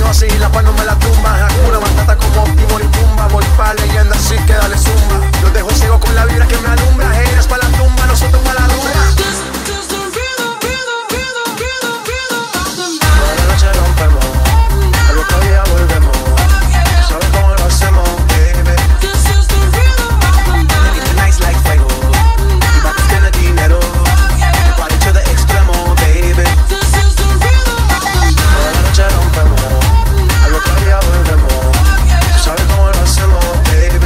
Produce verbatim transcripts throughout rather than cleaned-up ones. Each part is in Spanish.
así y la paz no me la tumba. Hakuna Matata como Timón y Pumba. Voy pa' leyenda, así que dale zumba. Los dejo ciego con la vibra que me alumbra. Ellas pa' la tumba, nosotros pa' la rumba. Toda la noche rompemos, al otro día volvemos. ¿Sabes cómo lo hacemos, baby? Make it nice like fuego. Y pa' que tiene dinero. The party to the extremo, baby. Toda la noche rompemos, al otro día volvemos. ¿Sabes cómo lo hacemos, baby?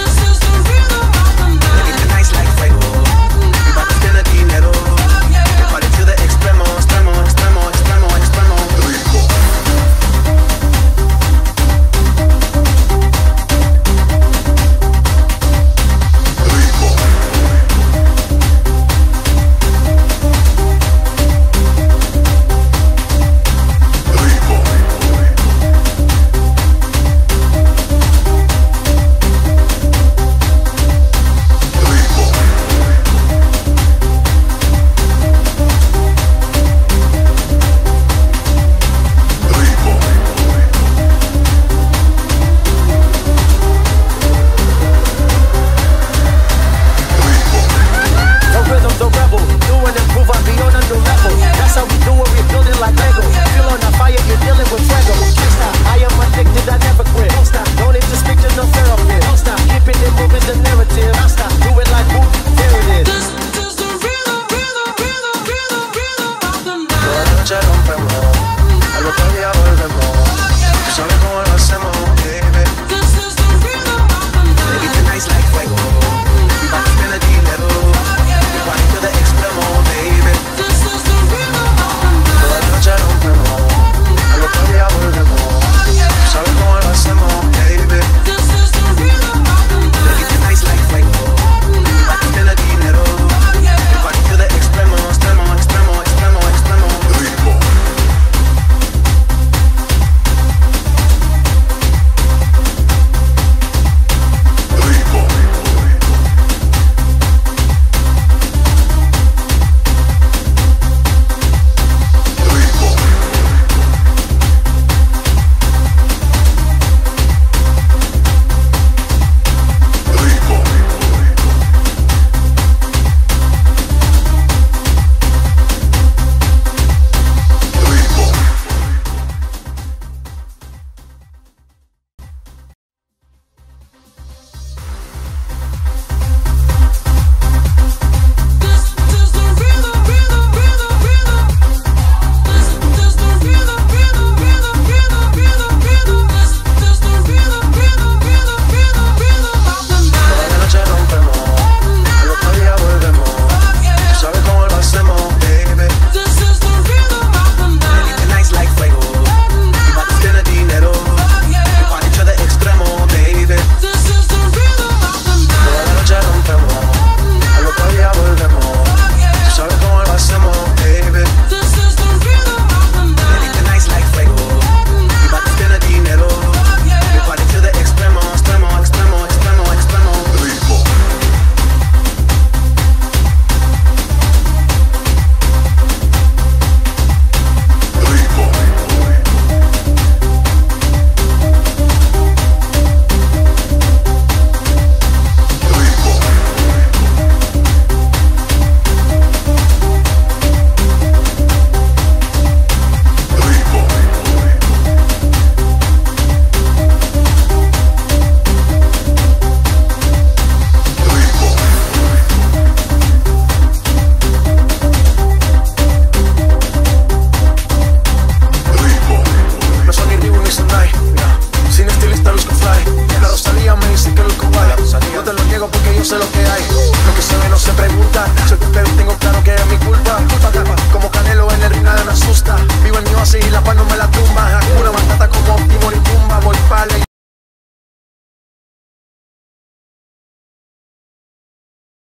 Make it nice like fuego. Y pa' que tiene dinero. The party to the extremo, extremo, extremo, extremo, extremo. Rico.